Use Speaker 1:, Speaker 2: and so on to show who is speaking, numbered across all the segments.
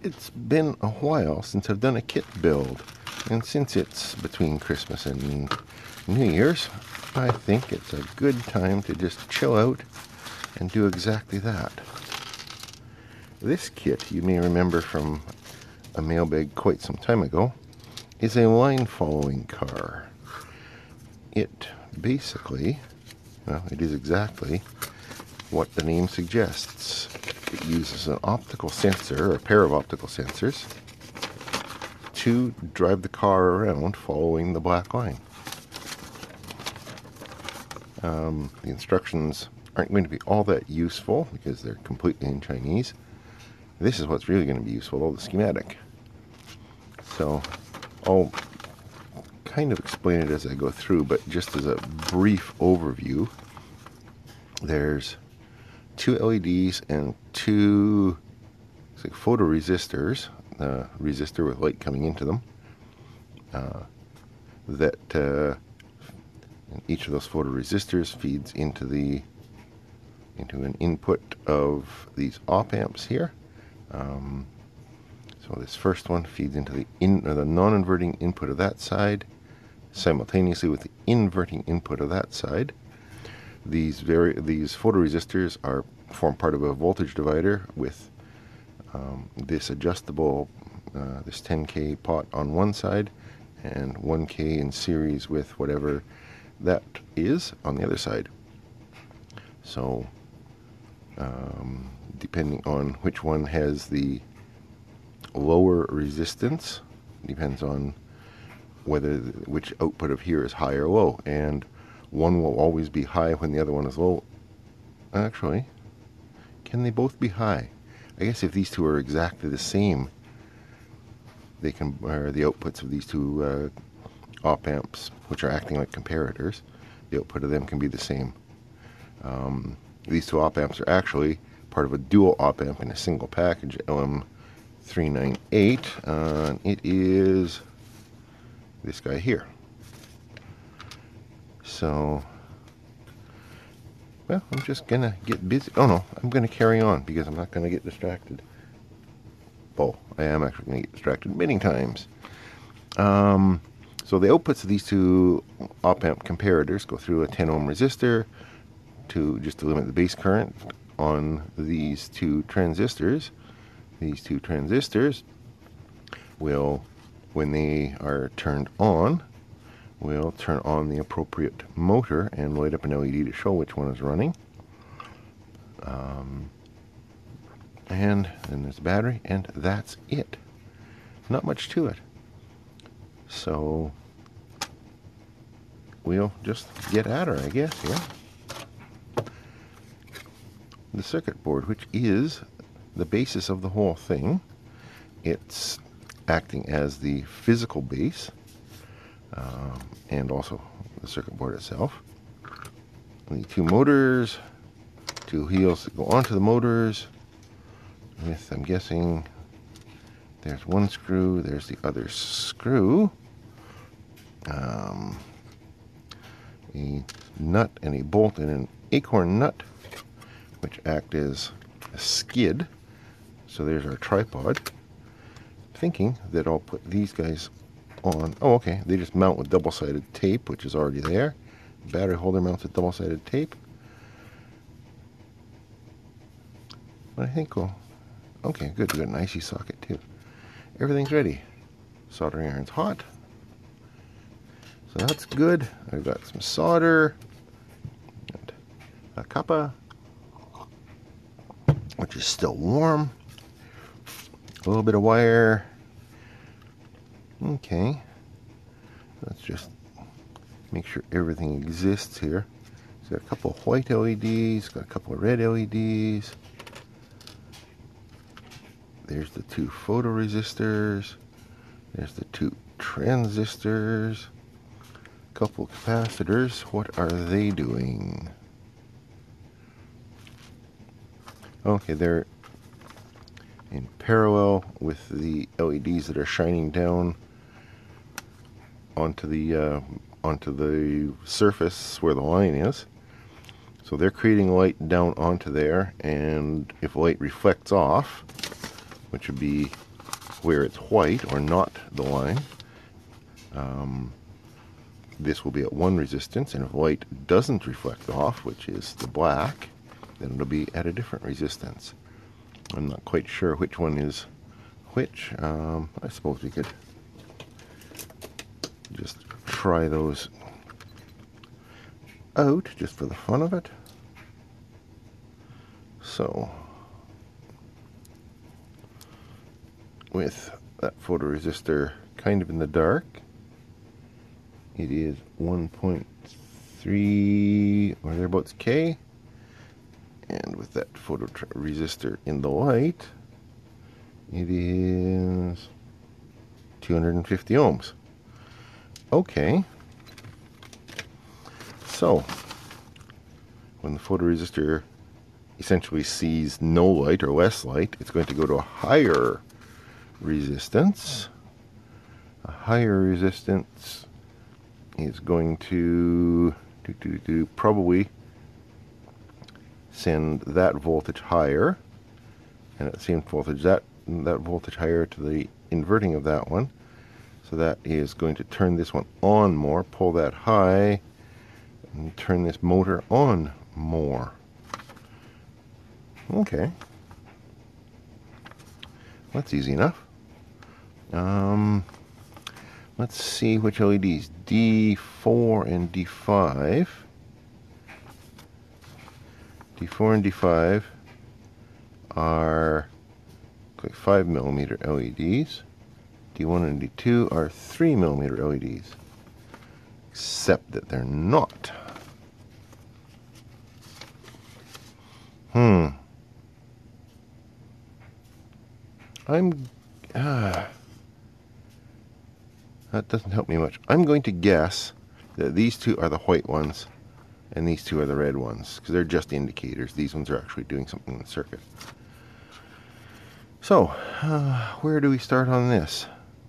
Speaker 1: It's been a while since I've done a kit build, and since it's between Christmas and New Year's, I think it's a good time to just chill out and do exactly that. This kit, you may remember from a mailbag quite some time ago, is a line following car. It basically, well, it is exactly what the name suggests. It uses an optical sensor, or a pair of optical sensors, to drive the car around following the black line. The instructions aren't going to be all that useful because they're completely in Chinese. This is what's really going to be useful, all the schematic. So I'll kind of explain it as I go through, but just as a brief overview, there's two LEDs and two photoresistors, resistor with light coming into them, and each of those photoresistors feeds into an input of these op amps here. So this first one feeds into the non-inverting input of that side, simultaneously with the inverting input of that side. These photoresistors form part of a voltage divider with this adjustable, this 10K pot on one side and 1K in series with whatever that is on the other side. So depending on which one has the lower resistance, depends on which output of here is high or low, and one will always be high when the other one is low. Actually, can they both be high? I guess if these two are exactly the same, they can, or the outputs of these two op amps, which are acting like comparators, the output of them can be the same. These two op amps are actually part of a dual op amp in a single package, LM398. It is this guy here. So, well, I'm just gonna get busy. Oh no, I'm gonna carry on because I'm not gonna get distracted. Oh, I am actually gonna get distracted many times. So the outputs of these two op amp comparators go through a 10 ohm resistor to limit the base current on these two transistors. These two transistors will, when they are turned on, will turn on the appropriate motor and light up an LED to show which one is running. And then there's the battery, and that's it. Not much to it. So we'll just get at her, I guess, here. The circuit board, which is the basis of the whole thing, it's acting as the physical base, and also the circuit board itself. The two motors, two wheels that go onto the motors, with, I'm guessing, there's one screw, there's the other screw, a nut and a bolt and an acorn nut, which act as a skid. So there's our tripod. Thinking that I'll put these guys on. Oh, okay, they just mount with double-sided tape, which is already there. Battery holder mounts with double-sided tape. But I think we'll... Okay, good, we got an IC socket too. Everything's ready. Soldering iron's hot. So that's good. I've got some solder and a copper, which is still warm. A little bit of wire. Okay. Let's just make sure everything exists here. It's got a couple of white LEDs, got a couple of red LEDs. There's the two photoresistors. There's the two transistors. A couple of capacitors. What are they doing? Okay, they're in parallel with the LEDs that are shining down onto the surface where the line is. So they're creating light down onto there, and if light reflects off, which would be where it's white or not the line, this will be at one resistance, and if white doesn't reflect off, which is the black, then it'll be at a different resistance. I'm not quite sure which one is which. I suppose we could just try those out just for the fun of it. So, with that photoresistor kind of in the dark, it is 1.3 or thereabouts K, and with that photoresistor in the light, it is 250 ohms. Okay, so when the photoresistor essentially sees no light or less light, it's going to go to a higher resistance. A higher resistance is going to probably send that voltage higher, and at the same voltage that voltage higher to the inverting of that one. So that is going to turn this one on more, pull that high, and turn this motor on more. Okay, that's easy enough. Let's see which LEDs. D4 and D5. D4 and D5 are like 5mm LEDs. D1 and D2 are 3mm LEDs. Except that they're not. That doesn't help me much. I'm going to guess that these two are the white ones and these two are the red ones, because they're just indicators. These ones are actually doing something in the circuit. So, where do we start on this?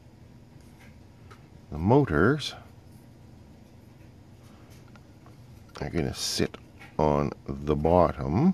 Speaker 1: The motors are going to sit on the bottom.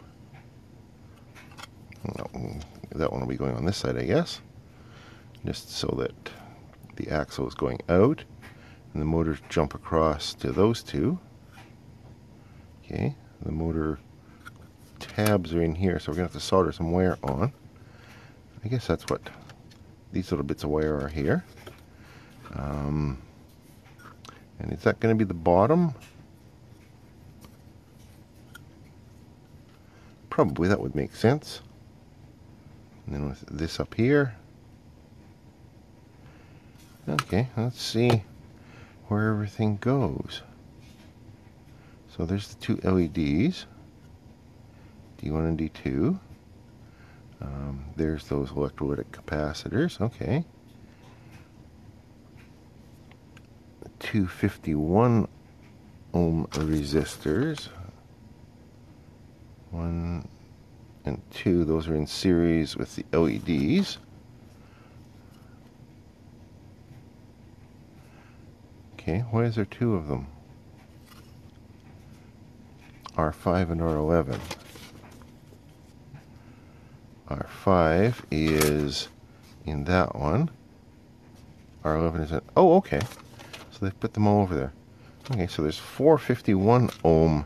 Speaker 1: That one will be going on this side, I guess, just so that the axle is going out and the motors jump across to those two. Okay, the motor tabs are in here, so we're going to have to solder some wire on. I guess that's what these little bits of wire are here. And is that going to be the bottom? Probably, that would make sense. And then with this up here. Okay, let's see where everything goes. So there's the two LEDs, D1 and D2. There's those electrolytic capacitors. Okay. 251 ohm resistors. 1 and 2, those are in series with the LEDs. Okay, why is there two of them? R5 and R11. R5 is in that one. R11 is in... Oh, okay. So they put them all over there. Okay, so there's 451 ohm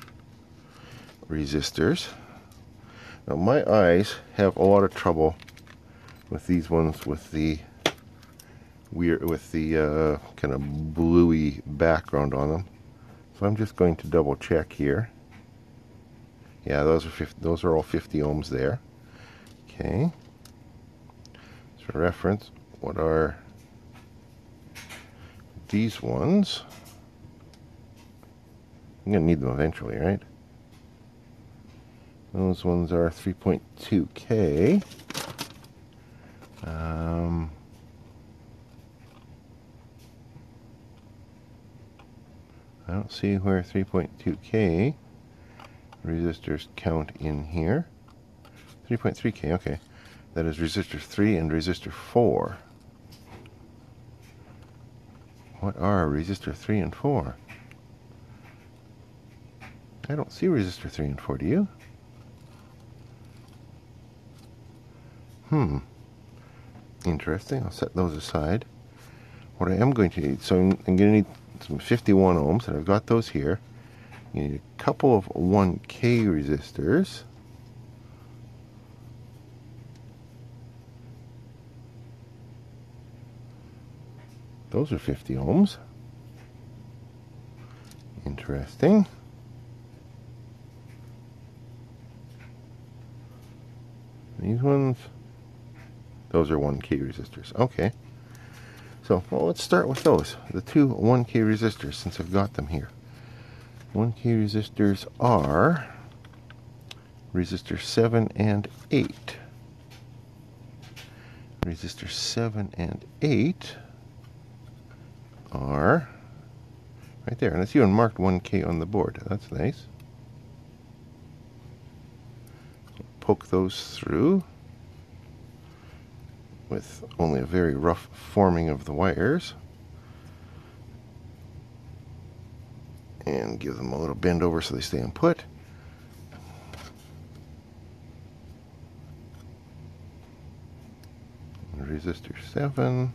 Speaker 1: resistors. Now my eyes have a lot of trouble with these ones with the weird, kind of bluey background on them. So I'm just going to double check here. Yeah, those are all 50 ohms there. Okay. So for reference, what are these ones? I'm going to need them eventually, right? Those ones are 3.2K. I don't see where 3.2K resistors count in here. 3.3K, okay. That is resistor 3 and resistor 4. What are resistor 3 and 4? I don't see resistor 3 and 4, do you? Interesting. I'll set those aside. What I am going to need, so I'm going to need some 51 ohms, and I've got those here. You need a couple of 1K resistors. Those are 50 ohms. Interesting. These ones, those are 1K resistors. Okay. So, well, let's start with those. The two 1K resistors, since I've got them here. 1K resistors are resistor 7 and 8. Resistor 7 and 8 are right there. And it's even marked 1K on the board. That's nice. Poke those through with only a very rough forming of the wires. And give them a little bend over so they stay in put. Resistor 7.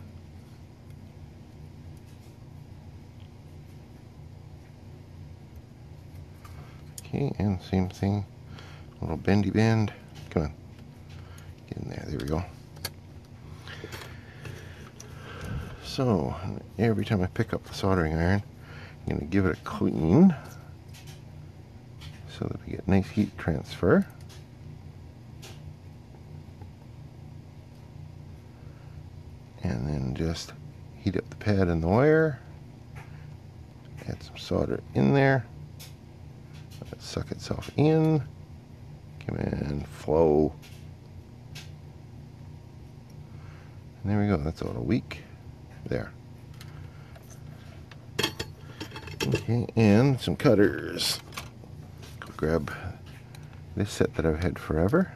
Speaker 1: Okay, and same thing. A little bendy bend. Come on. Get in there. There we go. So, every time I pick up the soldering iron, I'm going to give it a clean so that we get nice heat transfer. And then just heat up the pad and the wire. Add some solder in there. Let it suck itself in. Come in, flow. And there we go. That's a little weak. There. Okay, and some cutters. Go grab this set that I've had forever.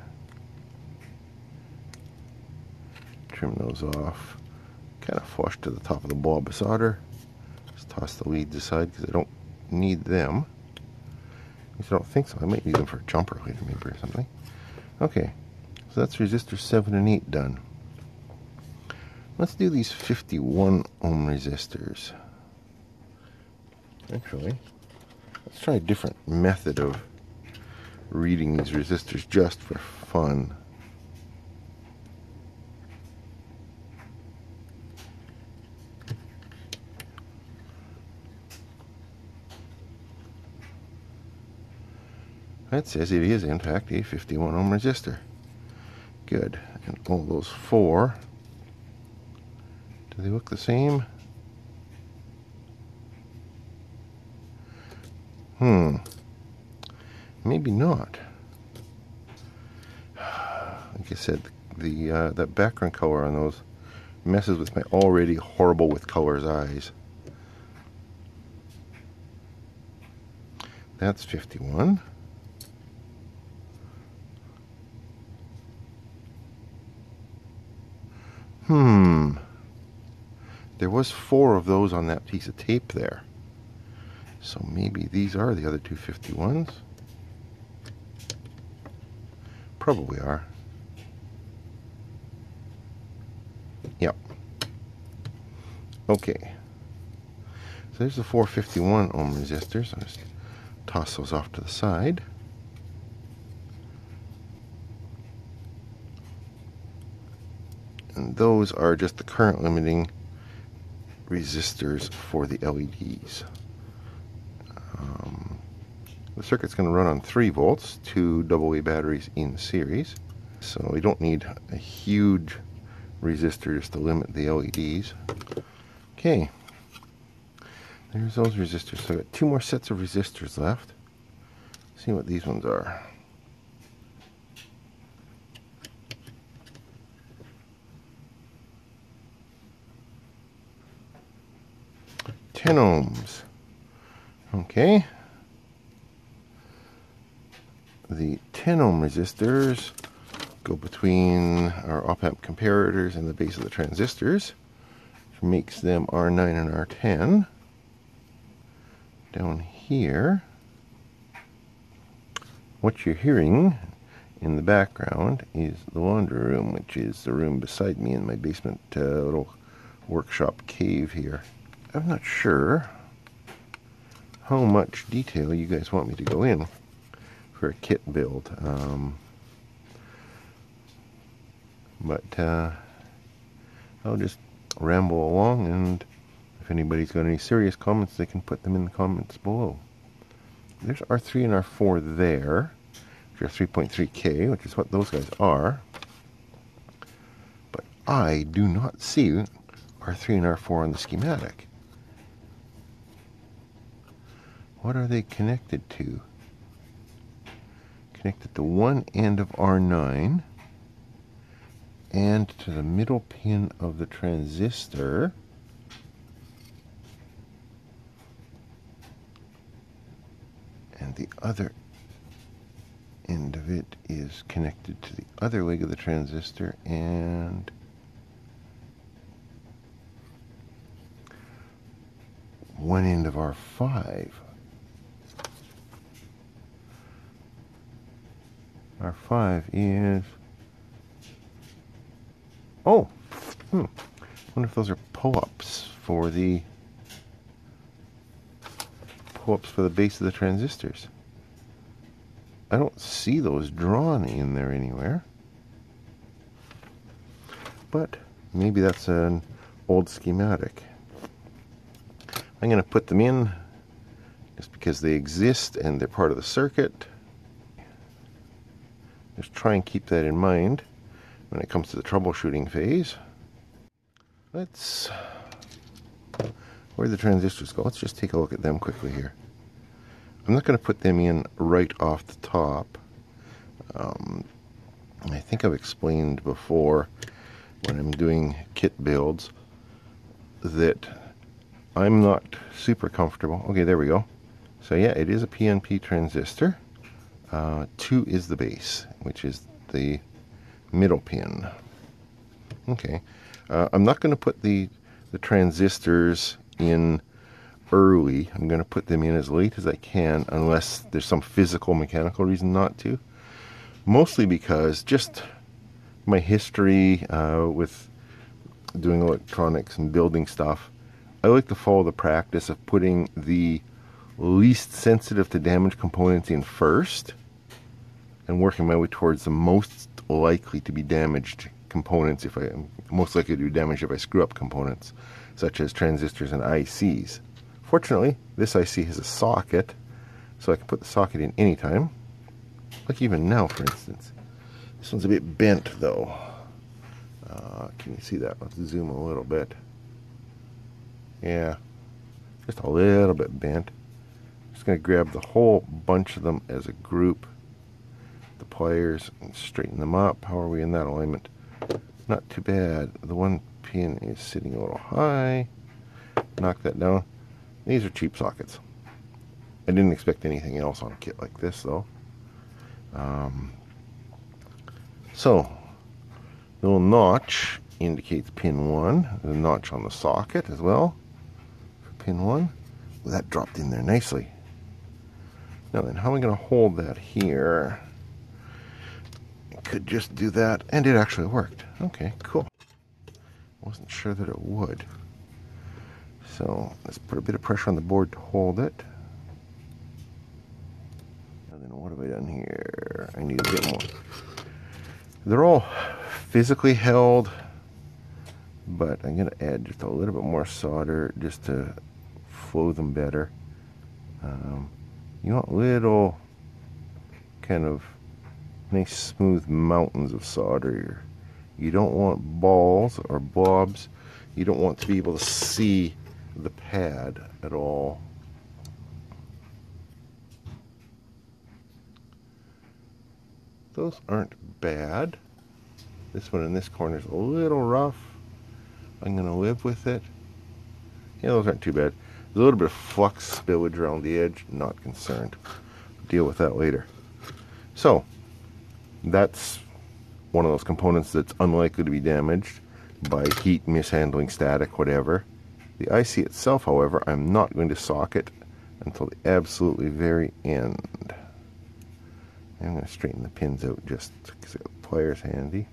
Speaker 1: Trim those off. Kind of flush to the top of the bulb of solder. Just toss the leads aside because I don't need them. At least I don't think so. I might need them for a jumper later maybe or something. Okay, so that's resistor 7 and 8 done. Let's do these 51 ohm resistors. Actually, let's try a different method of reading these resistors just for fun. That says it is in fact a 51 ohm resistor. Good. And all those four, do they look the same? Maybe not. Like I said, that background color on those messes with my already horrible with colors eyes. That's 51. There was 4 of those on that piece of tape there. So maybe these are the other two 51s. Probably are. Yep. Okay. So there's the 451 ohm resistors. I'll just toss those off to the side. And those are just the current limiting resistors for the LEDs. The circuit's going to run on 3 volts, 2 AA batteries in series. So we don't need a huge resistor just to limit the LEDs. Okay, there's those resistors. So I've got 2 more sets of resistors left. Let's see what these ones are. Ohms. Okay. The 10 ohm resistors go between our op-amp comparators and the base of the transistors, which makes them R9 and R10. Down here, what you're hearing In the background is the laundry room, which is the room beside me in my basement little workshop cave here. I'm not sure how much detail you guys want me to go in for a kit build, but I'll just ramble along, and if anybody's got any serious comments, they can put them in the comments below. There's R3 and R4 there, which are 3.3K, which is what those guys are. But I do not see R3 and R4 on the schematic. What are they connected to? Connected to one end of R9 and to the middle pin of the transistor. And the other end of it is connected to the other leg of the transistor and one end of R5. R5 is... Oh! I wonder if those are pull-ups for the base of the transistors. I don't see those drawn in there anywhere. But maybe that's an old schematic. I'm going to put them in just because they exist and they're part of the circuit. Just try and keep that in mind when it comes to the troubleshooting phase. Where the transistors go, let's just take a look at them quickly here. I'm not going to put them in right off the top. I think I've explained before when I'm doing kit builds that I'm not super comfortable. Okay, there we go. So yeah, it is a PNP transistor. 2 is the base, which is the middle pin. Okay, I'm not going to put the transistors in early. I'm going to put them in as late as I can, unless there's some physical mechanical reason not to. Mostly because just my history with doing electronics and building stuff, I like to follow the practice of putting the least sensitive to damage components in first and working my way towards the most likely to be damaged components, most likely to do damage if I screw up components, such as transistors and ICs. Fortunately, this IC has a socket, so I can put the socket in anytime. Like even now, for instance. This one's a bit bent, though. Can you see that? Let's zoom a little bit. Yeah, just a little bit bent. Just going to grab the whole bunch of them as a group, the pliers, and straighten them up. How are we in that alignment? Not too bad. The one pin is sitting a little high. Knock that down. These are cheap sockets. I didn't expect anything else on a kit like this, though. So, the little notch indicates pin 1. There's a notch on the socket as well for pin 1. Well, that dropped in there nicely. Now then, how am I going to hold that here? I could just do that, and it actually worked. Okay, cool. Wasn't sure that it would. So let's put a bit of pressure on the board to hold it. And then what have I done here? I need a bit more. They're all physically held, but I'm going to add just a little bit more solder just to flow them better. You want little kind of nice smooth mountains of solder here. You don't want balls or blobs. You don't want to be able to see the pad at all. Those aren't bad. This one in this corner is a little rough. I'm going to live with it. Yeah, those aren't too bad. There's a little bit of flux spillage around the edge. Not concerned. Deal with that later. So, that's one of those components that's unlikely to be damaged by heat, mishandling, static, whatever. The IC itself, however, I'm not going to socket until the absolutely very end. I'm going to straighten the pins out just because I got the pliers handy.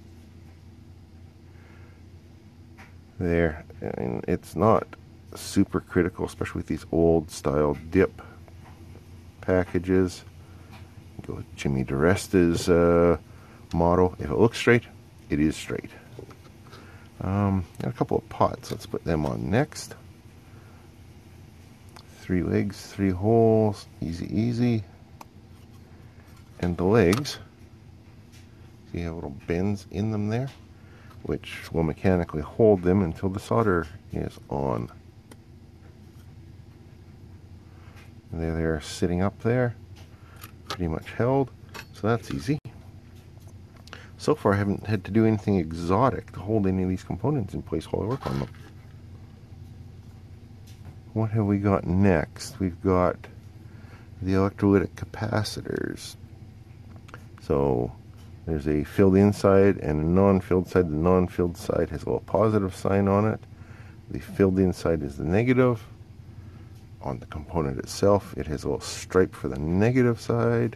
Speaker 1: There, and it's not super critical, especially with these old style dip packages. Go with Jimmy DiResta's motto: if it looks straight, it is straight. Got a couple of pots. Let's put them on next. 3 legs, 3 holes, easy, easy. And the legs, see, you have little bends in them there, which will mechanically hold them until the solder is on. And there they're sitting up there, pretty much held, so that's easy. So far I haven't had to do anything exotic to hold any of these components in place while I work on them. What have we got next? We've got the electrolytic capacitors. So there's a filled inside and a non-filled side. The non-filled side has a little positive sign on it. The filled inside is the negative. On the component itself, it has a little stripe for the negative side.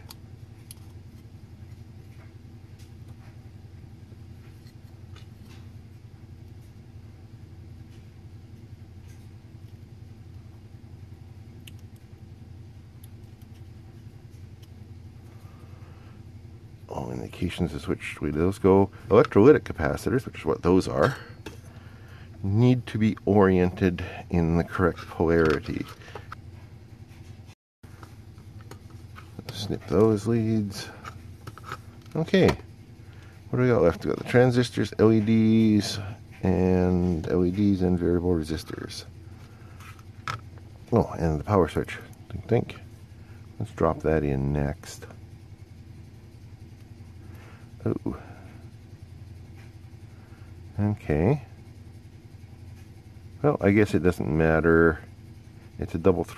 Speaker 1: All indications as which way those go. Electrolytic capacitors, which is what those are, need to be oriented in the correct polarity. Snip those leads. Okay, what do we got left? We got the transistors, LEDs, and variable resistors. Oh, and the power switch. I think. Let's drop that in next. Oh. Okay. Well, I guess it doesn't matter. It's a double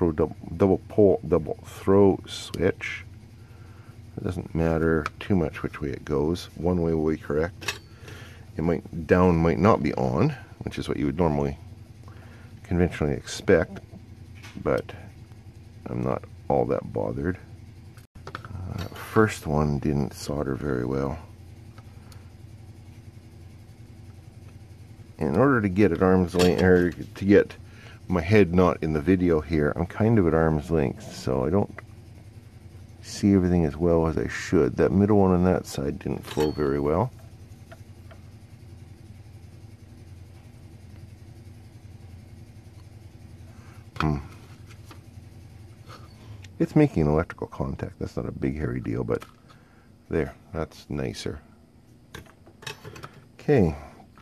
Speaker 1: throw switch. It doesn't matter too much which way it goes. One way will be correct. Down might not be on, which is what you would normally conventionally expect, but I'm not all that bothered. First one didn't solder very well. In order to get at arm's length, or to get my head not in the video here, I'm kind of at arm's length, so I don't see everything as well as I should. That middle one on that side didn't flow very well. It's making electrical contact. That's not a big hairy deal, but there, that's nicer. Okay.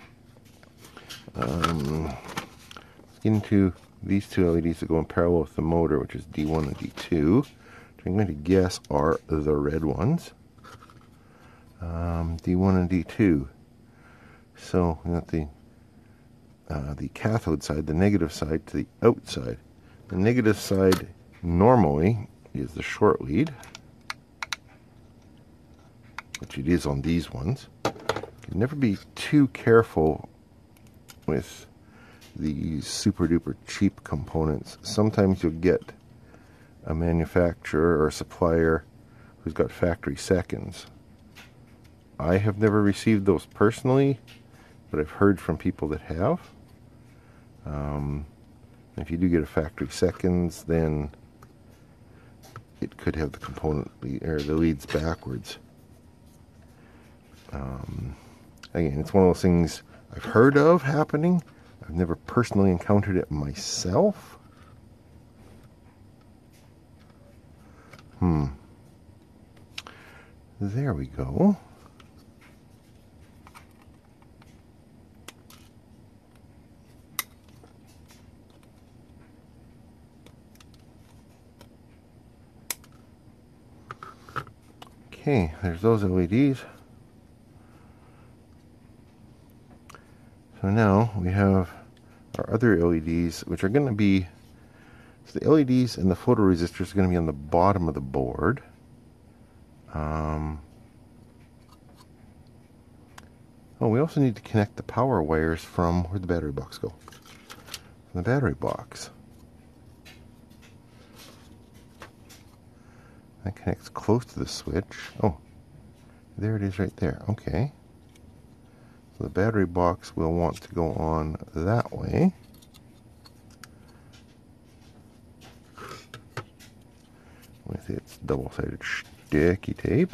Speaker 1: Let's get into these two LEDs that go in parallel with the motor, which is D1 and D2, which I'm going to guess are the red ones. D1 and D2. So we got the cathode side, the negative side, to the outside. The negative side normally is the short lead, which it is on these ones. You can never be too careful with these super duper cheap components. Sometimes you'll get a manufacturer or a supplier who's got factory seconds. I have never received those personally, but I've heard from people that have. If you do get a factory seconds, then it could have the component or the leads backwards. Again, it's one of those things I've heard of happening. I've never personally encountered it myself. There we go. Okay, there's those LEDs. So now we have our other LEDs, which are going to be, so the LEDs and the photoresistors are going to be on the bottom of the board. Oh, we also need to connect the power wires from, where'd the battery box go? From the battery box. That connects close to the switch. Oh, there it is right there. Okay. So the battery box will want to go on that way. With its double-sided sticky tape.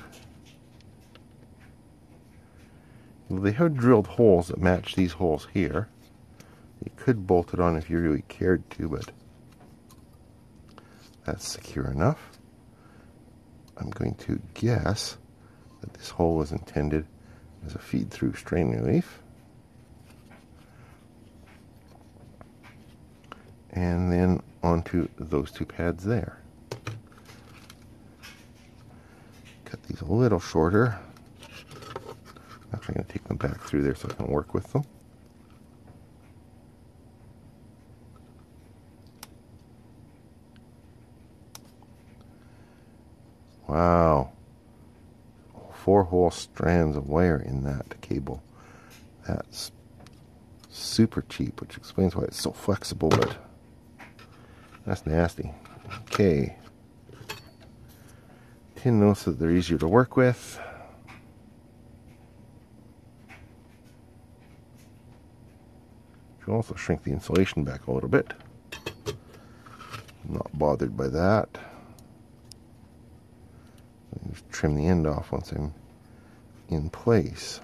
Speaker 1: Well, they have drilled holes that match these holes here. You could bolt it on if you really cared to, but that's secure enough. I'm going to guess that this hole was intended as a feed-through strain relief. And then onto those two pads there. Cut these a little shorter. I'm actually going to take them back through there so I can work with them. Wow. 4 whole strands of wire in that cable. That's super cheap, which explains why it's so flexible, but that's nasty. Okay. Tin those so that they're easier to work with. You can also shrink the insulation back a little bit. I'm not bothered by that. Just trim the end off once I'm in place.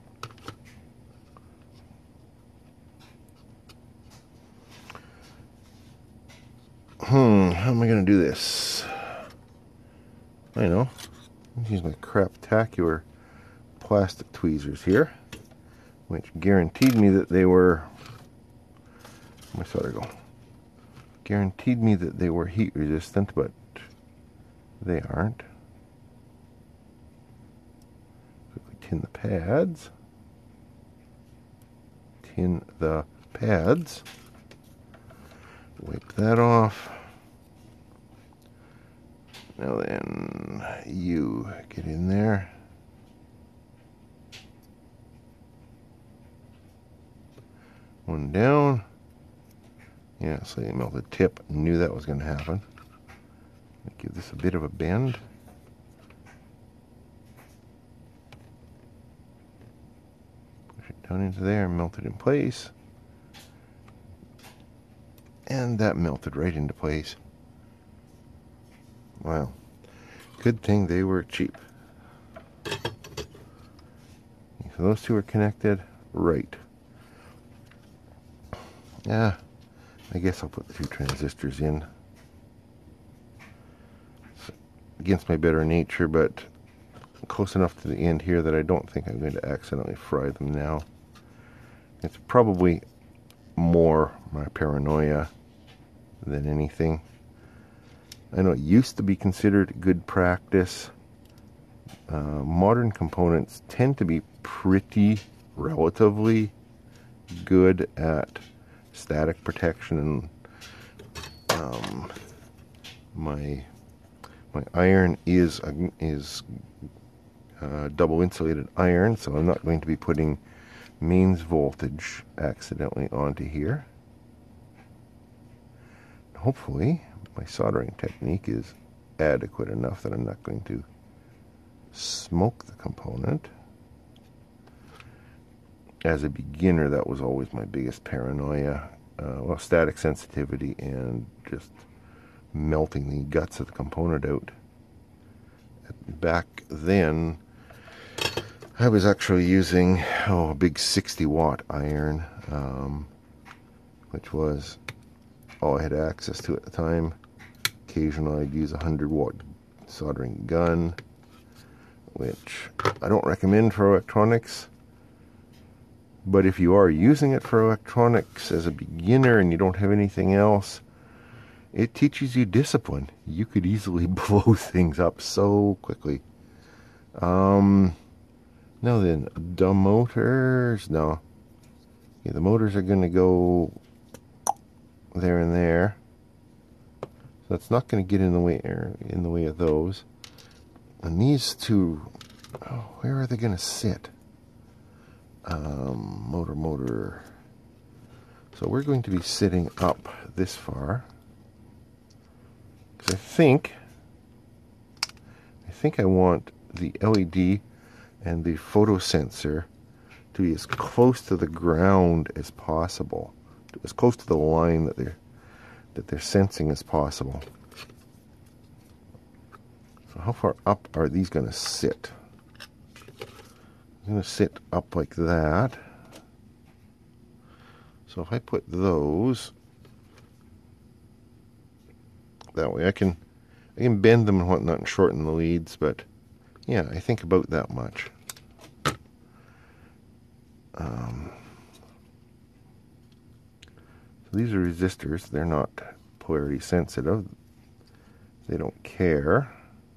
Speaker 1: How am I going to do this? I know. I'll use my craptacular plastic tweezers here, which guaranteed me that they were. Where my solder go? Guaranteed me that they were heat resistant, but they aren't. Quickly tin the pads. Tin the pads. Wipe that off. Now then, you get in there. One down. Yeah, slightly melted tip. Knew that was going to happen. Give this a bit of a bend. Push it down into there, melt it in place. And that melted right into place. Wow. Good thing they were cheap. So those two are connected. Right. Yeah. I guess I'll put the 2 transistors in. It's against my better nature, but close enough to the end here that I don't think I'm going to accidentally fry them now. It's probably more my paranoia than anything. I know it used to be considered good practice. Modern components tend to be pretty relatively good at static protection, and my iron is double insulated iron, so I'm not going to be putting mains voltage accidentally onto here. Hopefully my soldering technique is adequate enough that I'm not going to smoke the component. As a beginner, that was always my biggest paranoia. Well, static sensitivity and just melting the guts of the component out. Back then, I was actually using a big 60-watt iron, which was all I had access to at the time. Occasionally I'd use a 100-watt soldering gun, which I don't recommend for electronics. But if you are using it for electronics as a beginner and you don't have anything else, it teaches you discipline. You could easily blow things up so quickly. Now then, the motors, no. Yeah, the motors are going to go there and there. So that's not going to get in the way of those. And these two, where are they going to sit? Motor. So we're going to be sitting up this far. Because I think think I want the LED and the photo sensor to be as close to the ground as possible, as close to the line that they're sensing as possible. So how far up are these going to sit? I'm going to sit up like that. So if I put those that way, I can bend them and whatnot and shorten the leads, but yeah, I think about that much. So these are resistors. They're not polarity sensitive. They don't care.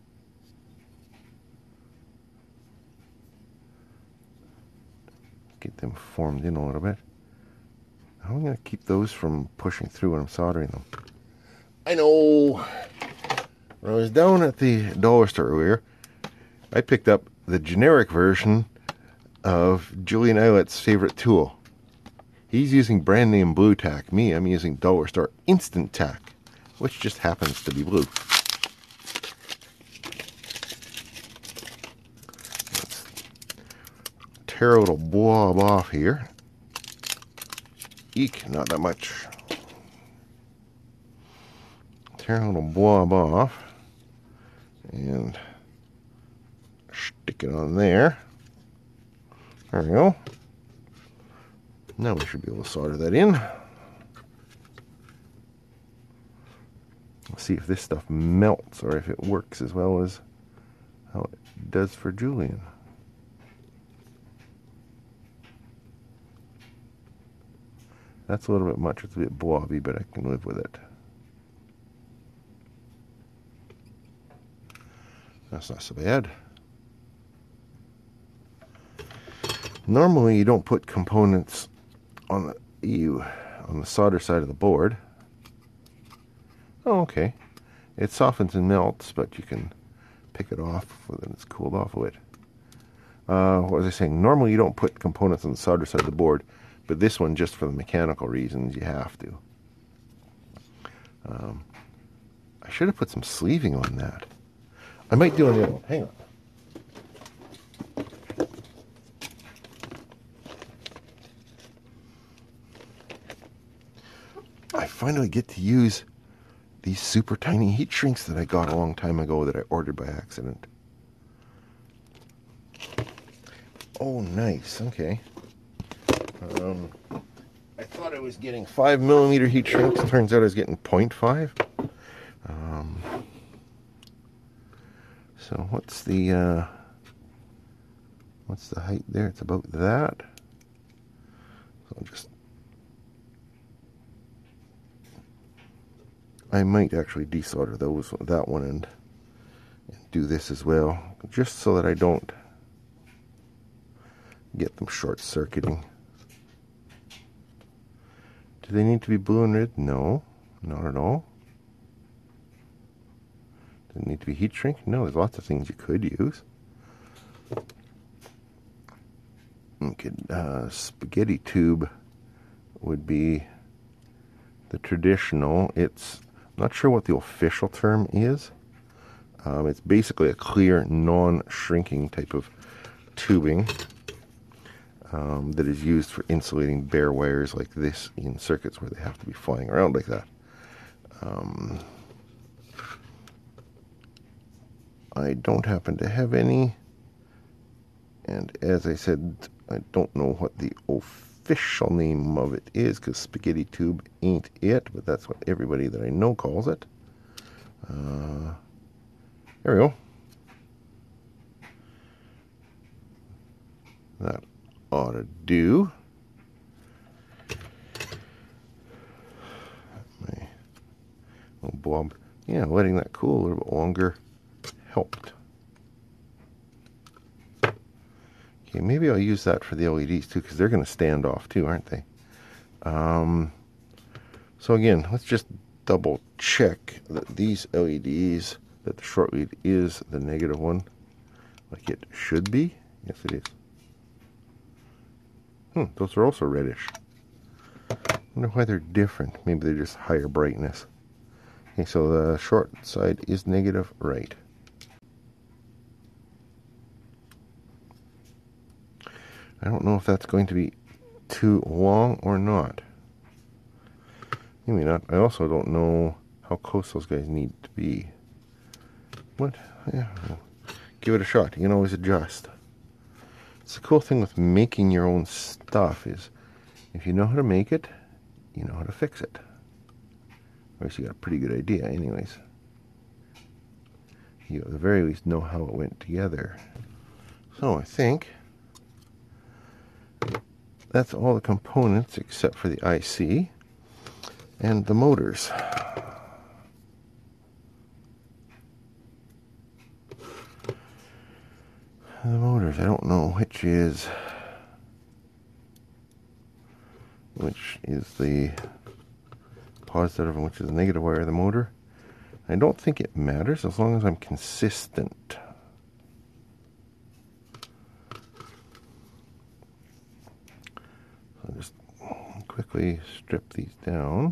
Speaker 1: Get them formed in a little bit. How am I going to keep those from pushing through when I'm soldering them? I know. When I was down at the dollar store earlier, I picked up the generic version of Julian Eyelet's favorite tool. He's using brand name Blue Tack. Me, I'm using dollar store Instant Tack, which just happens to be blue. Let's tear a little blob off here. Eek, not that much. Tear a little blob off and stick it on there. There we go. Now we should be able to solder that in. Let's see if this stuff melts or if it works as well as how it does for Julian. That's a little bit much. It's a bit blobby, but I can live with it. That's not so bad. Normally you don't put components on the solder side of the board. Oh, okay. It softens and melts, but you can pick it off when it's cooled off a bit. What was I saying? Normally you don't put components on the solder side of the board, but this one, just for the mechanical reasons, you have to. I should have put some sleeving on that. I might do on the other one. Hang on. I finally get to use these super tiny heat shrinks that I got a long time ago that I ordered by accident. Oh, nice. Okay. I thought I was getting 5mm heat shrinks. Turns out I was getting 0.5. So what's the height there? It's about that. So I'll just, I might actually desolder that one and do this as well, just so that I don't get them short-circuiting. Do they need to be blue and red? No, not at all. Does it need to be heat shrink? No, there's lots of things you could use. You could, spaghetti tube would be the traditional. It's not sure what the official term is. It's basically a clear, non-shrinking type of tubing that is used for insulating bare wires like this in circuits where they have to be flying around like that. I don't happen to have any, and as I said, I don't know what the official name of it is, because spaghetti tube ain't it, but that's what everybody that I know calls it. There we go. That ought to do. My little blob. Yeah, letting that cool a little bit longer helped. Okay, maybe I'll use that for the LEDs too, because they're going to stand off too, aren't they? So again, let's just double check that these LEDs, that the short lead is the negative one, like it should be. Yes, it is. Those are also reddish. I wonder why they're different. Maybe they're just higher brightness. Okay, so the short side is negative, right. I don't know if that's going to be too long or not. Maybe not. I also don't know how close those guys need to be. What? Yeah, well, give it a shot. You can always adjust. It's the cool thing with making your own stuff is if you know how to make it, you know how to fix it. Or else you got a pretty good idea anyways. You at the very least know how it went together. So I think that's all the components except for the IC and the motors. The motors, I don't know which is the positive and which is the negative wire of the motor. I don't think it matters as long as I'm consistent. So I'll just quickly strip these down.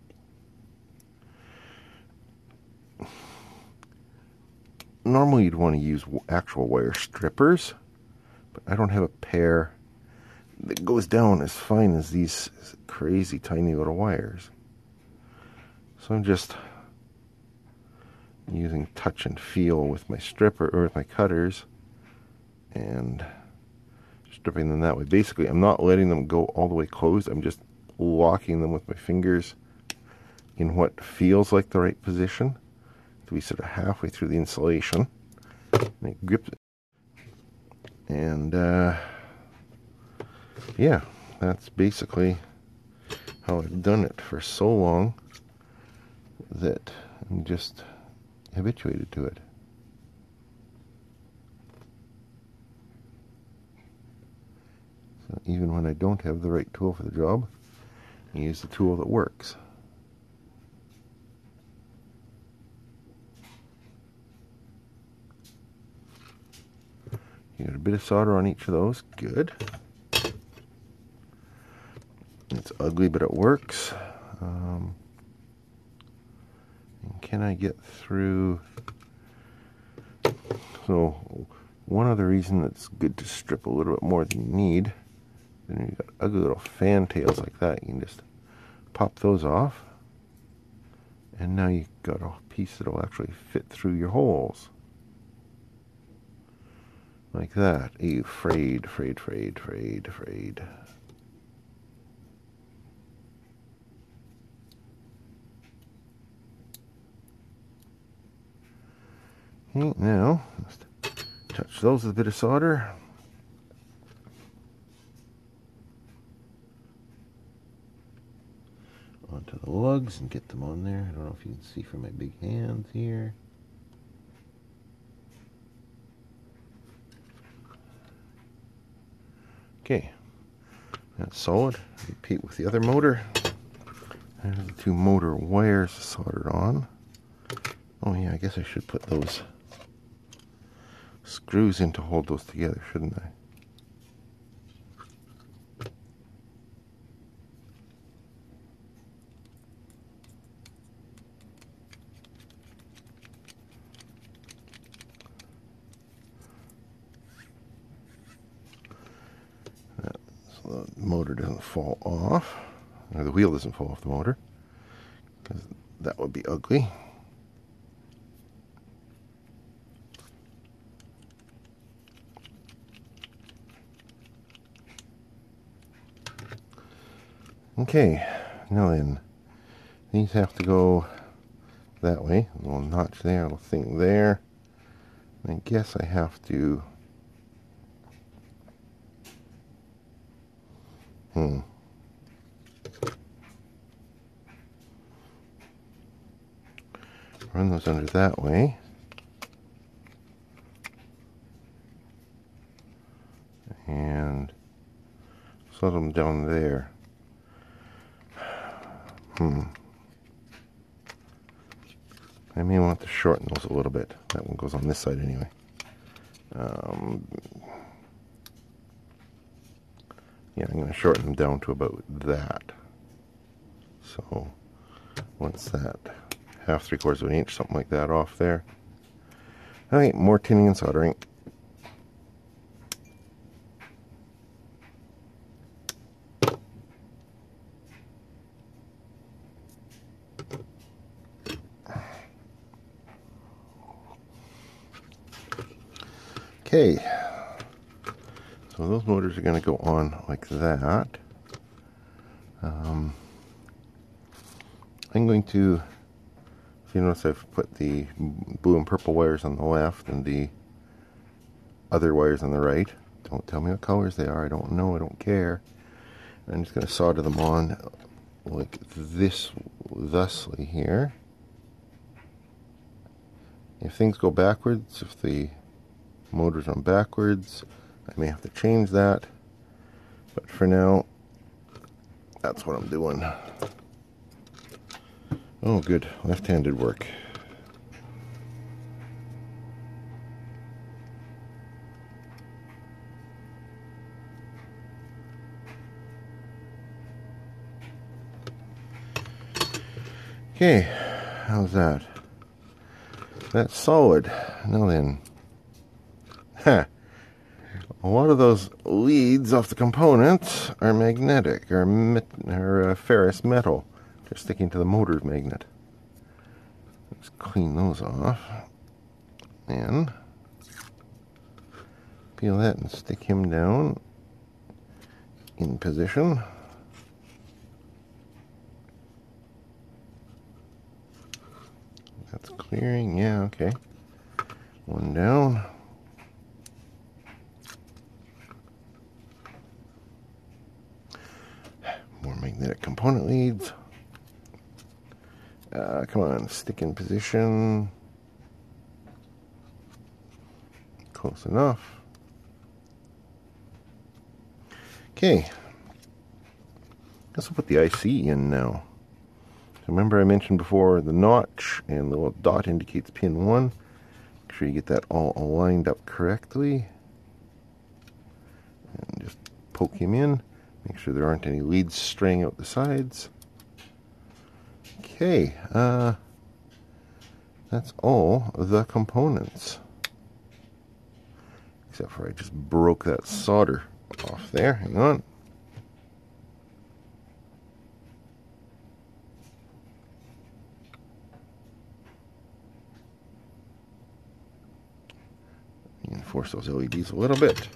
Speaker 1: Normally you'd want to use actual wire strippers, but I don't have a pair that goes down as fine as these crazy tiny little wires. So I'm just using touch and feel with my stripper or with my cutters and stripping them that way. Basically, I'm not letting them go all the way closed. I'm just locking them with my fingers in what feels like the right position to be sort of halfway through the insulation. And it grips it. And yeah, that's basically how I've done it for so long that I'm just habituated to it. So even when I don't have the right tool for the job, I use the tool that works. You got a bit of solder on each of those. Good. It's ugly, but it works. Can I get through? So one other reason it's good to strip a little bit more than you need. Then you've got ugly little fantails like that. You can just pop those off, and now you've got a piece that'll actually fit through your holes. Like that. You frayed. Okay, now, just touch those with a bit of solder. Onto the lugs and get them on there. I don't know if you can see from my big hands here. Okay, that's solid. Repeat with the other motor. There's the two motor wires soldered on. Oh yeah, I guess I should put those screws in to hold those together, shouldn't I? So the motor doesn't fall off, or the wheel doesn't fall off the motor, because that would be ugly. Okay, now then, these have to go that way. A little notch there, a little thing there. I guess I have to run those under that way. And slot them down there. I may want to shorten those a little bit. That one goes on this side anyway. Yeah, I'm going to shorten them down to about that. So, what's that? Half, 3/4 of an inch, something like that off there. Okay, more tinning and soldering. Okay, so those motors are going to go on like that. I'm going to, if you notice, I've put the blue and purple wires on the left and the other wires on the right. Don't tell me what colors they are. I don't know. I don't care. I'm just going to solder them on like this, thusly here. If things go backwards, if the motor's on backwards, I may have to change that. But for now, that's what I'm doing. Oh, good. Left-handed work. Okay, how's that? That's solid. Now then, a lot of those leads off the components are magnetic, or ferrous metal. They're sticking to the motor magnet. Let's clean those off. And peel that and stick him down in position. That's clearing, yeah, okay. One down. More magnetic component leads. Come on, stick in position. Close enough. Okay. Let's put the IC in now. Remember I mentioned before the notch and the little dot indicates pin 1. Make sure you get that all aligned up correctly. And just poke him in. Make sure there aren't any leads straying out the sides. Okay, that's all the components. Except for I just broke that solder off there. Hang on. Reinforce those LEDs a little bit.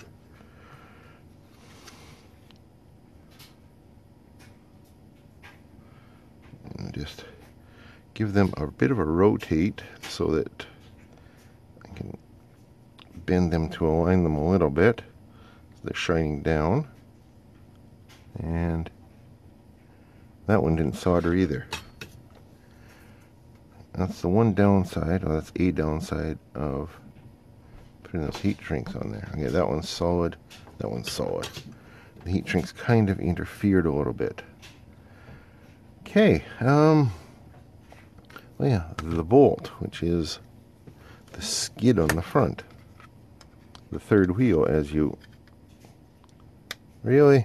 Speaker 1: And just give them a bit of a rotate so that I can bend them to align them a little bit. So they're shining down. And that one didn't solder either. That's the one downside, or that's a downside of putting those heat shrinks on there. Okay, that one's solid, that one's solid. The heat shrinks kind of interfered a little bit. Okay, well, yeah, the bolt, which is the skid on the front. The third wheel, as you... Really?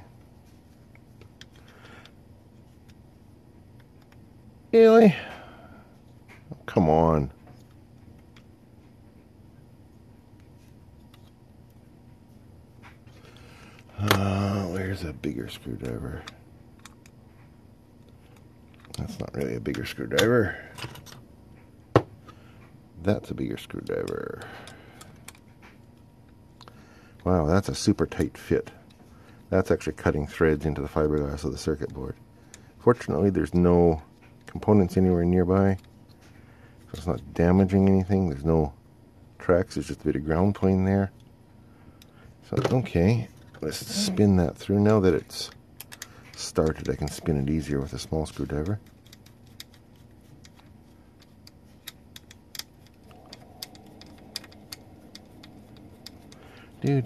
Speaker 1: Really? Oh, come on. Where's a bigger screwdriver? That's not really a bigger screwdriver. That's a bigger screwdriver. Wow, that's a super tight fit. That's actually cutting threads into the fiberglass of the circuit board. Fortunately, there's no components anywhere nearby, so it's not damaging anything. There's no tracks, there's just a bit of ground plane there. So, okay, let's spin that through. Now that it's started, I can spin it easier with a small screwdriver. Now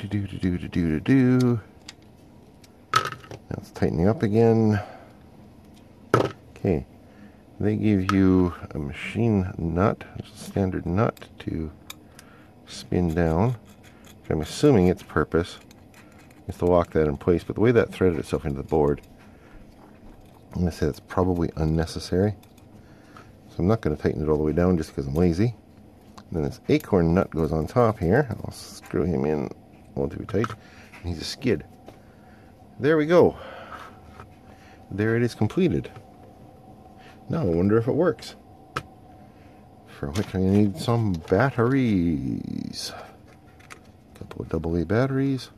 Speaker 1: it's tightening up again. Okay, they give you a machine nut, a standard nut to spin down. I'm assuming its purpose is to lock that in place, but the way that threaded itself into the board, I'm going to say that's probably unnecessary. So I'm not going to tighten it all the way down just because I'm lazy. And then this acorn nut goes on top here. I'll screw him in a little too tight. And he's a skid. There we go. There it is completed. Now I wonder if it works. For which I need some batteries. Got couple of AA batteries.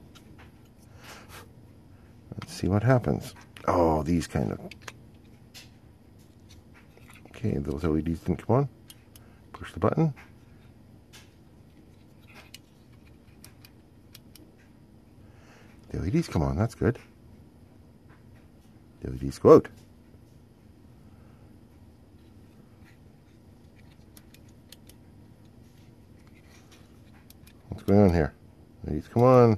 Speaker 1: Let's see what happens. Oh, these kind of... Okay, those LEDs didn't come on. Push the button. The LEDs come on, that's good. The LEDs go out. What's going on here? LEDs come on.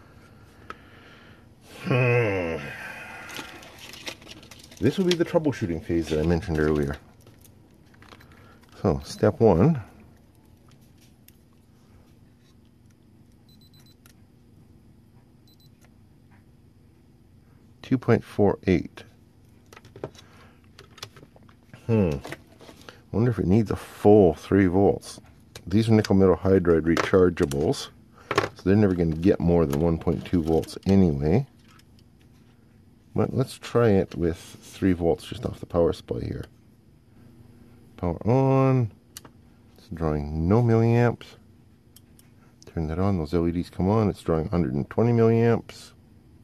Speaker 1: This will be the troubleshooting phase that I mentioned earlier. So, step 1. .48. Wonder if it needs a full 3 volts. These are nickel metal hydride rechargeables, so they're never going to get more than 1.2 volts anyway. But let's try it with 3 volts just off the power supply here. Power on. It's drawing no milliamps. Turn that on. Those LEDs come on. It's drawing 120 milliamps.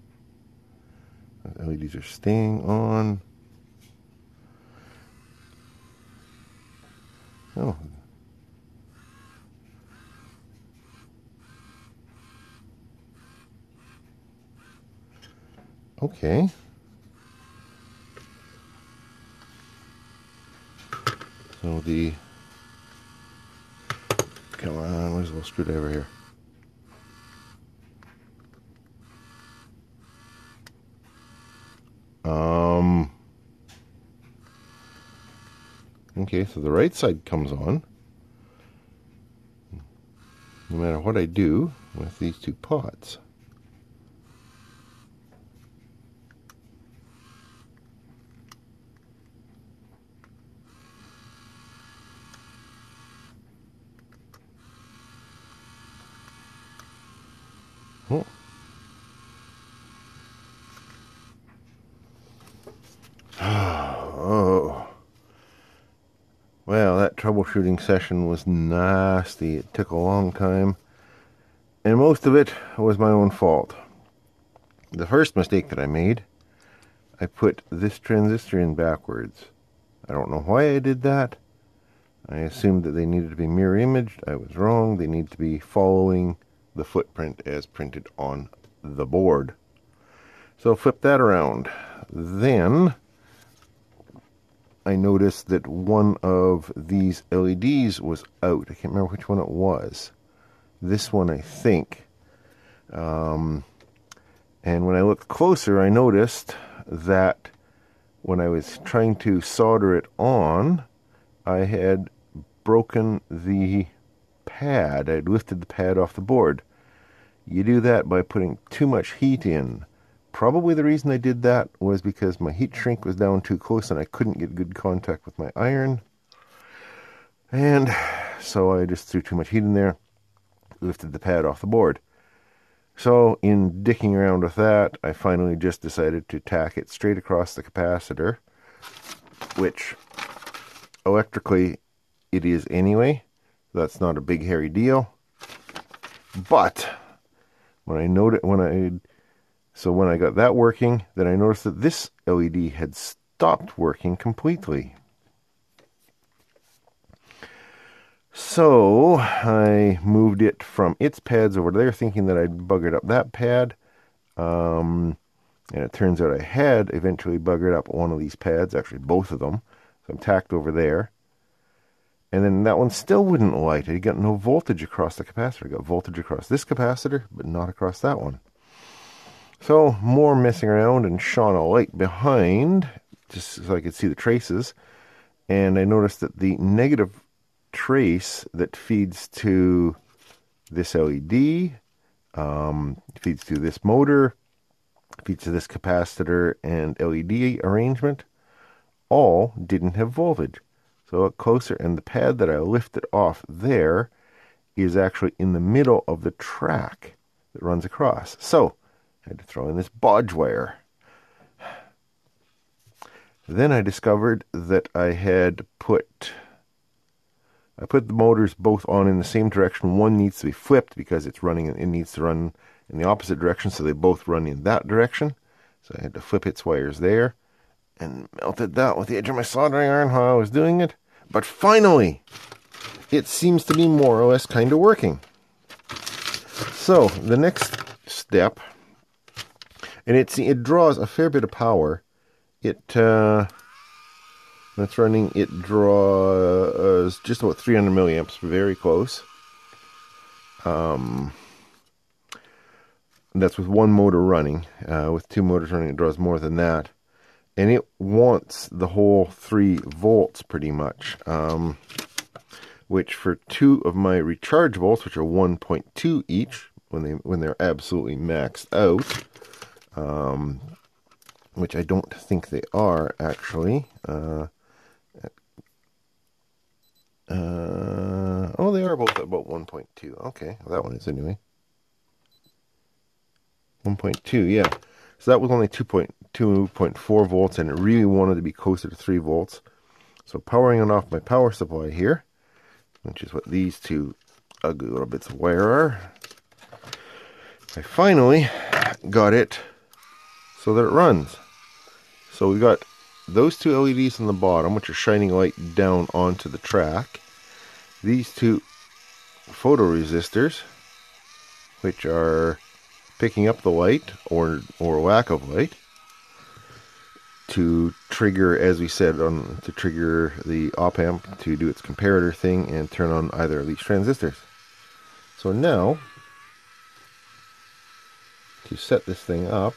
Speaker 1: The LEDs are staying on. Oh. Okay. So the... Come on, where's the little screwdriver here? Okay, so the right side comes on. No matter what I do with these 2 pots. Oh. Oh. Well, that troubleshooting session was nasty. It took a long time. And most of it was my own fault. The first mistake that I made, I put this transistor in backwards. I don't know why I did that. I assumed that they needed to be mirror imaged. I was wrong. They need to be following the footprint as printed on the board. So flip that around. Then I noticed that one of these LEDs was out. I can't remember which one it was. This one, I think. And when I looked closer, I noticed that when I was trying to solder it on, I had broken the pad. I had lifted the pad off the board. You do that by putting too much heat in. Probably the reason I did that was because my heat shrink was down too close and I couldn't get good contact with my iron. And so I just threw too much heat in there, lifted the pad off the board. So in dicking around with that, I finally just decided to tack it straight across the capacitor, which electrically it is anyway. That's not a big hairy deal. But when I got that working, then I noticed that this LED had stopped working completely. So I moved it from its pads over there, thinking that I'd buggered up that pad. And it turns out I had eventually buggered up one of these pads, actually both of them. So I'm tacked over there. And then that one still wouldn't light. I got no voltage across the capacitor. I got voltage across this capacitor, but not across that one. So more messing around and shone a light behind, just so I could see the traces. And I noticed that the negative trace that feeds to this LED, feeds to this motor, feeds to this capacitor and LED arrangement, all didn't have voltage. So look closer, and the pad that I lifted off there is actually in the middle of the track that runs across. So I had to throw in this bodge wire. Then I discovered that I had put I put the motors both on in the same direction. One needs to be flipped because it's running, it needs to run in the opposite direction, so they both run in that direction. So I had to flip its wires there and melted that with the edge of my soldering iron while I was doing it. But finally, it seems to be more or less kind of working. So the next step, and it draws a fair bit of power. That's running. It draws just about 300 milliamps, very close. That's with one motor running. With two motors running, it draws more than that. And it wants the whole 3 volts pretty much. Which for 2 of my recharge volts, which are 1.2 each, when they're absolutely maxed out, which I don't think they are actually. Oh, they are both at about 1.2. Okay, well, that one is anyway. 1.2, yeah. So that was only 2.4 volts, and it really wanted to be closer to 3 volts. So powering it off my power supply here, which is what these two ugly little bits of wire are, I finally got it so that it runs. So we got those 2 LEDs on the bottom, which are shining light down onto the track. These 2 photoresistors, which are picking up the light or lack of light to trigger, as we said, to trigger the op amp to do its comparator thing and turn on either of these transistors. So now, to set this thing up,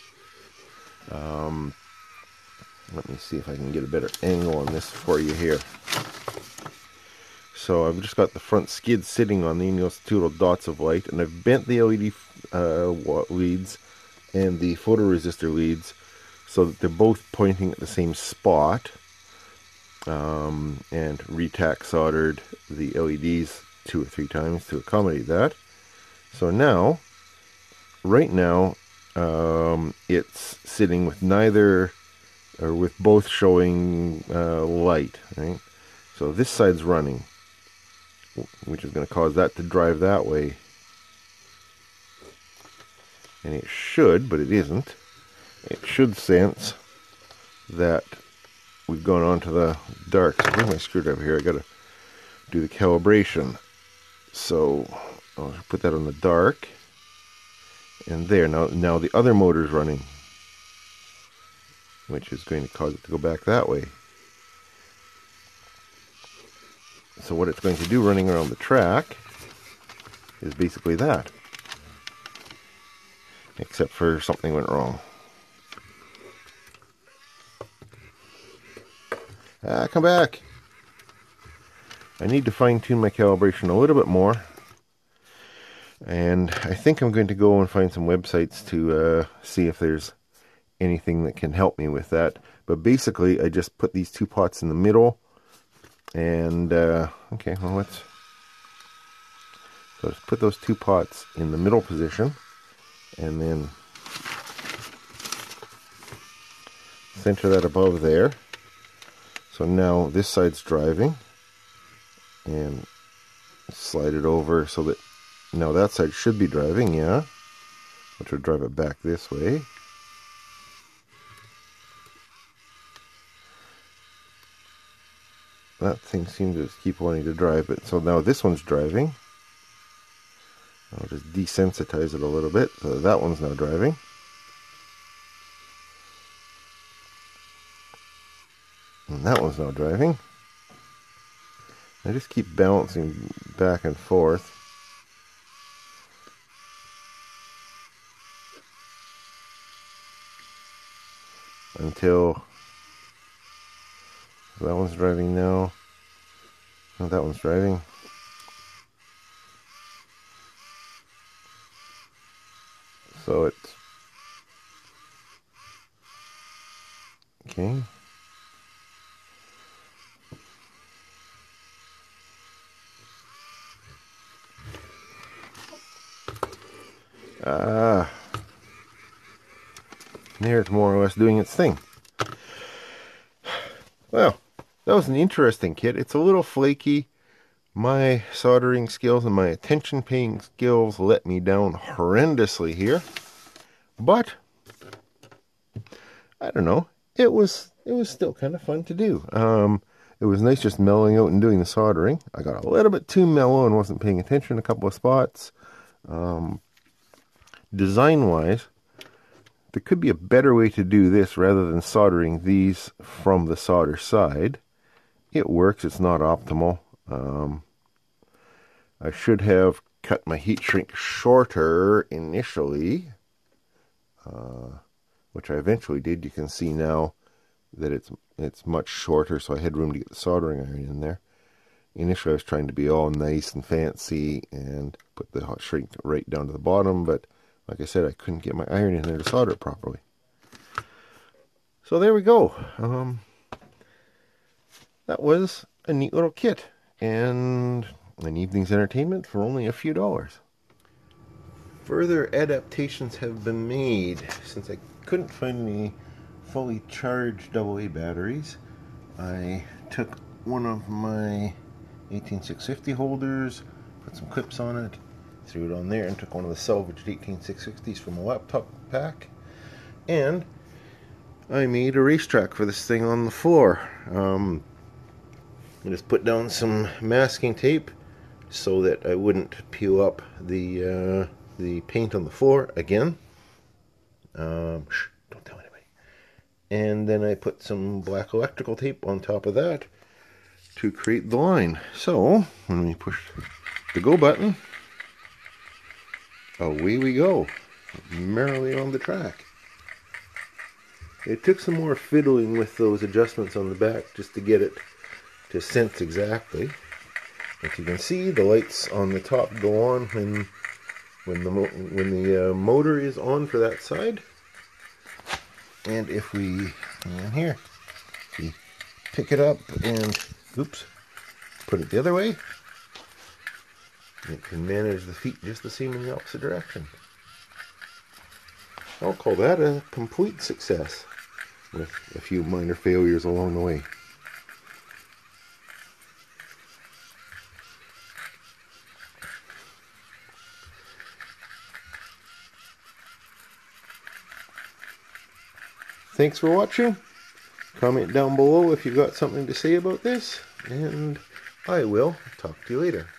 Speaker 1: let me see if I can get a better angle on this for you here. So I've just got the front skid sitting on the, and you'll see 2 little dots of light, and I've bent the LED leads and the photoresistor leads so that they're both pointing at the same spot, and retack soldered the LEDs 2 or 3 times to accommodate that. So now, right now, it's sitting with neither, or with both showing light, right? So this side's running, which is going to cause that to drive that way. And it should, but it isn't. It should sense that we've gone on to the dark. So where's my screwdriver here? I got to do the calibration. So I'll put that on the dark. And there, now the other motor's running, which is going to cause it to go back that way. So what it's going to do running around the track is basically that. Except for something went wrong. Come back. I need to fine tune my calibration a little bit more. And I think I'm going to go and find some websites to see if there's anything that can help me with that. But basically, I just put these 2 pots in the middle. And, okay, well, so just put those 2 pots in the middle position. And then center that above there. So now this side's driving. And slide it over so that now that side should be driving, yeah. Which would drive it back this way. That thing seems to keep wanting to drive it. So now this one's driving. I'll just desensitize it a little bit so that one's now driving. And that one's now driving. I just keep bouncing back and forth. Until that one's driving now. No, that one's driving. So it's okay. There it's more or less doing its thing. Well, that was an interesting kit. It's a little flaky, My soldering skills and my attention paying skills let me down horrendously here. But I don't know. It was still kind of fun to do. It was nice just mellowing out and doing the soldering. I got a little bit too mellow and wasn't paying attention in a couple of spots. Design-wise, there could be a better way to do this rather than soldering these from the solder side. It works. It's not optimal. I should have cut my heat shrink shorter initially, which I eventually did. You can see now that it's much shorter, so I had room to get the soldering iron in there. Initially, I was trying to be all nice and fancy and put the hot shrink right down to the bottom, but like I said, I couldn't get my iron in there to solder it properly. So there we go. That was a neat little kit and an evening's entertainment for only a few dollars. Further adaptations have been made. Since I couldn't find any fully charged AA batteries, I took one of my 18650 holders, put some clips on it, threw it on there, and took one of the salvaged 18650s from a laptop pack, and I made a racetrack for this thing on the floor. I just put down some masking tape so that I wouldn't peel up the paint on the floor again. Shh, don't tell anybody. And then I put some black electrical tape on top of that to create the line. So when we push the go button, away we go, merrily on the track. It took some more fiddling with those adjustments on the back just to get it to sense exactly. As you can see, the lights on the top go on when the motor is on for that side. And if we, here, we pick it up and, oops, put it the other way, it can manage the feet just the same in the opposite direction. I'll call that a complete success, with a few minor failures along the way. Thanks for watching. Comment down below if you've got something to say about this, and I will talk to you later.